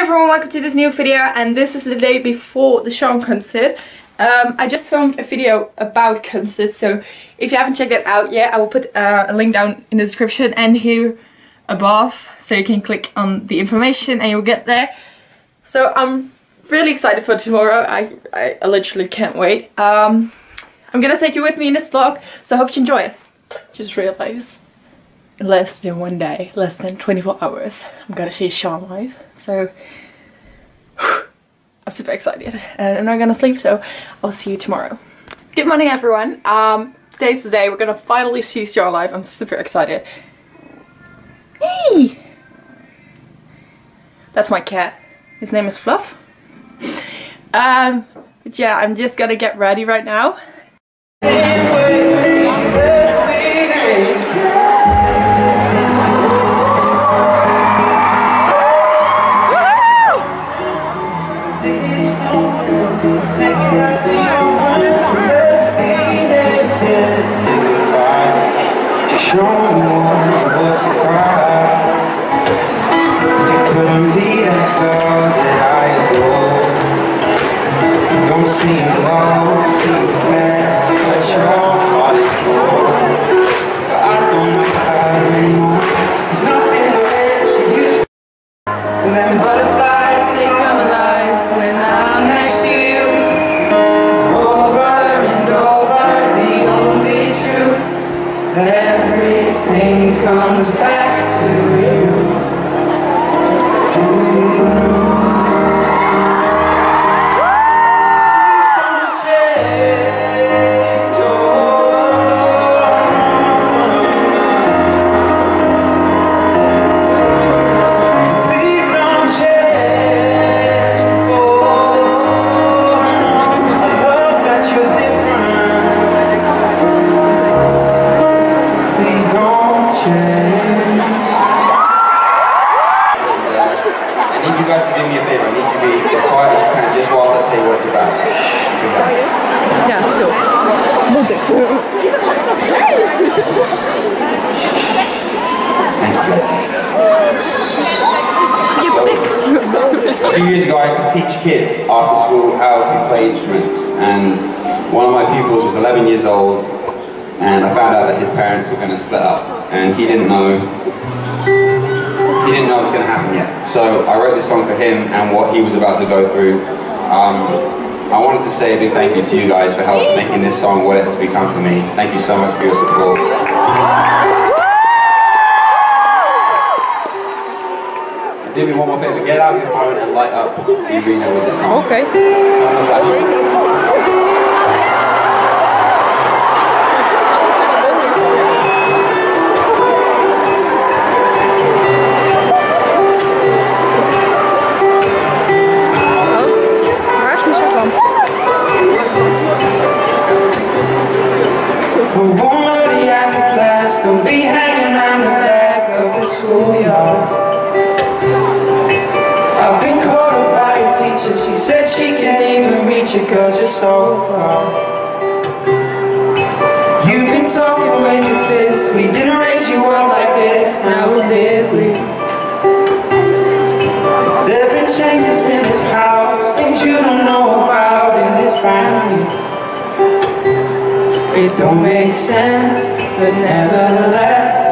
everyone, welcome to this new video, and this is the day before the Shawn concert. I just filmed a video about concert, so if you haven't checked it out yet, I will put a link down in the description and here above, so you can click on the information and you'll get there. So I'm really excited for tomorrow. I literally can't wait. I'm gonna take you with me in this vlog, so I hope you enjoy. Just realized, in less than one day, less than 24 hours, I'm gonna see Shawn live. So I'm super excited and I'm not gonna sleep, so I'll see you tomorrow. Good morning everyone. Today's the day we're gonna finally see Shawn live. I'm super excited. Hey! That's my cat. His name is Fluff. But yeah, I'm just gonna get ready right now. And then butterflies, they come alive when I'm next to you. Over and over, the only truth. Everything comes back to you. Ja, stil. Moet ik. A few years ago I used to teach kids after school how to play instruments, and one of my pupils was 11 years old, and I found out that his parents were going to split up, and he didn't know it was going to happen yet. So I wrote this song for him and what he was about to go through. I wanted to say a big thank you to you guys for helping making this song what it has become for me. Thank you so much for your support. Do me one more favor, get out your phone and light up the arena with this song. Okay. Come on, flash. We're warm early after class, don't be hanging around the back of the schoolyard. I've been called up by a teacher, she said she can't even reach you cause you're so far. You've been talking with your fists, we didn't raise you up like this, now did we? There've been changes in this house, things you don't know about in this family. It don't make sense, but nevertheless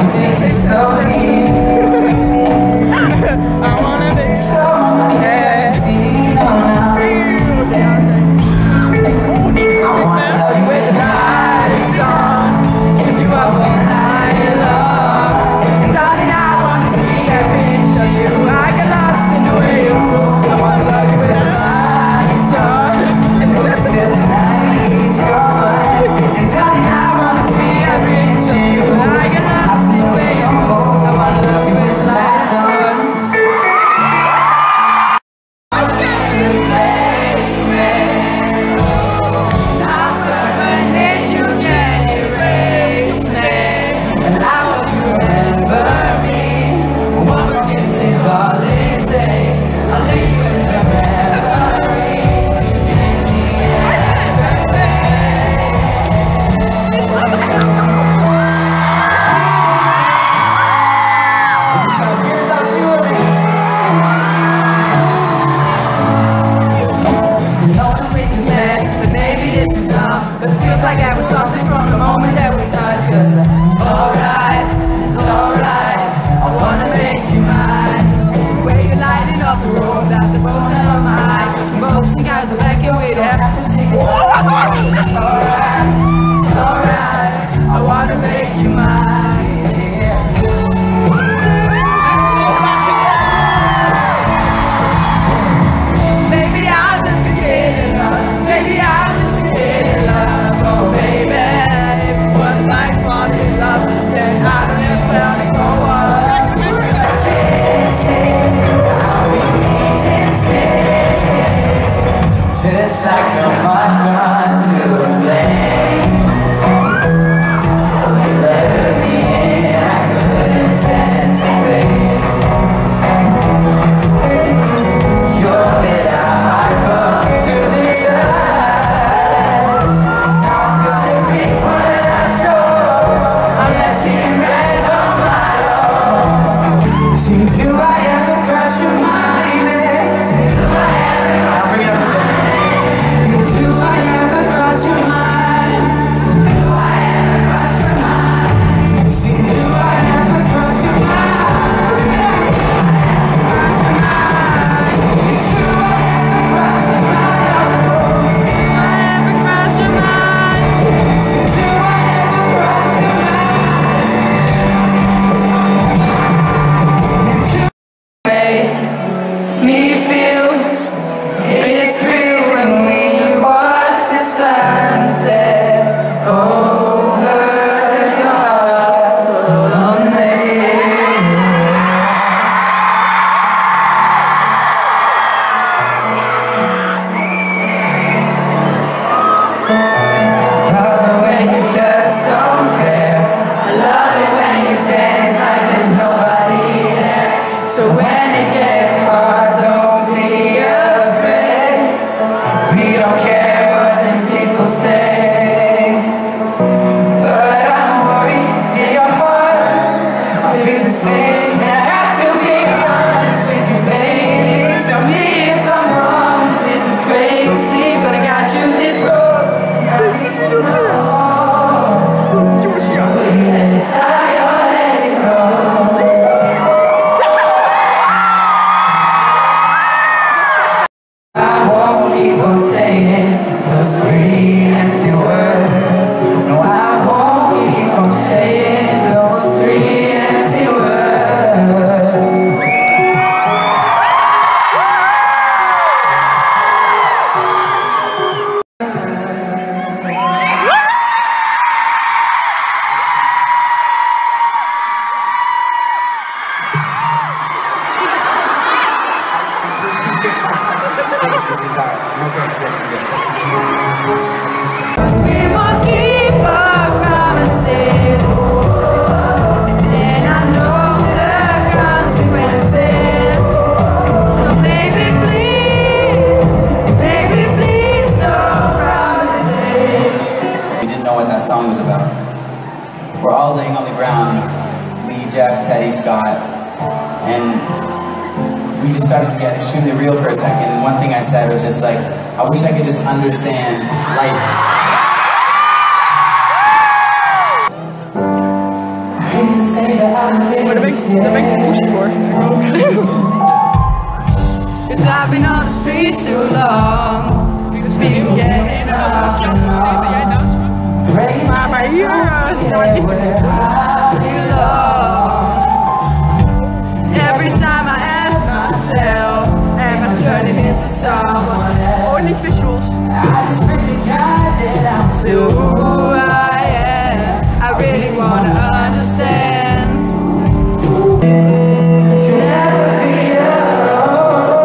takes it slowly. I wanna be So much fantasy, no, now. I wanna love you with the lights on, keep you up all night long. And darling, I wanna see every inch of you. I get lost in the way you move. I wanna love you with the lights on, and hold you till the night is gone. And darling, I wanna see every inch of you. I get lost in the way you move. I wanna love you with the lights on. But it feels like that was something from the moment that we touched. Cause it's alright, I wanna make you mine. The way you're lighting up the room, that the boat out of my eye. We both sing out the back and we don't have to sing it. It's alright, I wanna make you mine. Maybe I'm just getting love, maybe I'm just getting love. Oh baby, if it was like falling in love, then I don't know where to go on. This is how we meet, just like a moth to a flame. Oh, you let me in, I couldn't sense the pain. Your bitter heart come to the touch. Now I'm gonna read what I saw, unless you read on my own. See, do I ever cross your mind, baby? I'll bring it up a bit. Do I ever cross your mind? Do I ever cross your mind? See, do I ever cross your mind? Do I ever cross your mind? Do I ever cross your mind? Do I ever cross your mind? See, do I ever cross your mind? And do make me feel it's real when we watch the sunset over the castle on the hill. Love it when you just don't care. I love it when you dance like there's nobody there. So when it gets hard, don't be afraid. We don't care what them people say. But I'm worried in your heart, I feel the same. And I have to be honest with you, baby. Tell me if I'm wrong, this is crazy, but I got you this rose. Nothing to know. Will you let it tie or let it go? I won't keep on saying those three empty words. No, I won't keep on saying those three empty words. We won't keep our promises, and I know the consequences. So baby please, no promises. We didn't know what that song was about. We're all laying on the ground, me, Jeff, Teddy, Scott, and we just started to get extremely real for a second. And one thing I said was just like, I wish I could just understand life. I hate to say Maar daar ben ik te pushy voor. Cause I've been on the street too long. Been getting enough. Maar hier wordt niet verdiend. Every time I ask myself, am I turning into someone else? Only visuals. I just pray to God that I'm still who I am. I really wanna understand. To never be alone.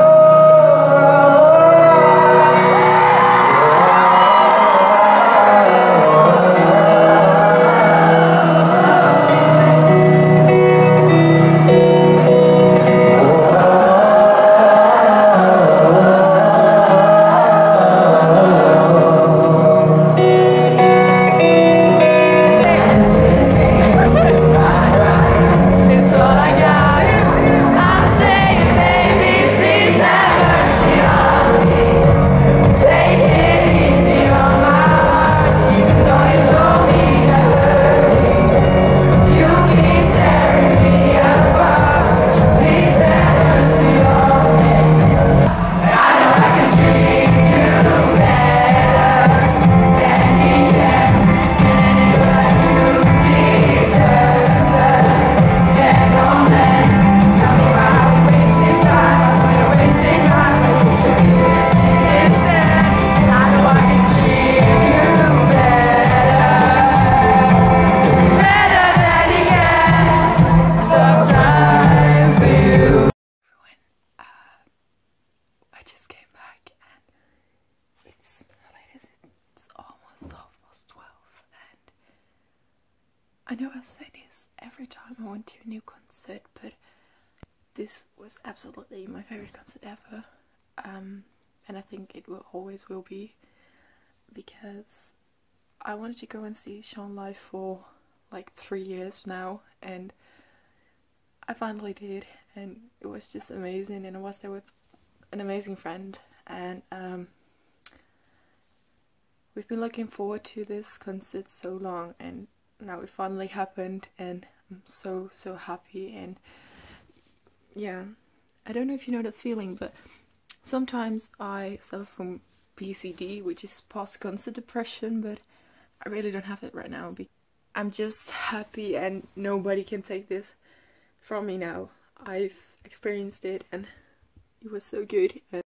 I know I say this every time I went to a new concert, but this was absolutely my favorite concert ever, and I think it will always will be, because I wanted to go and see Shawn live for like 3 years now, and I finally did, and it was just amazing, and I was there with an amazing friend, and we've been looking forward to this concert so long, and now it finally happened, and I'm so happy. And yeah, I don't know if you know that feeling, but sometimes I suffer from PCD, which is post-concert depression, but I really don't have it right now. I'm just happy, and nobody can take this from me now. I've experienced it, and it was so good. And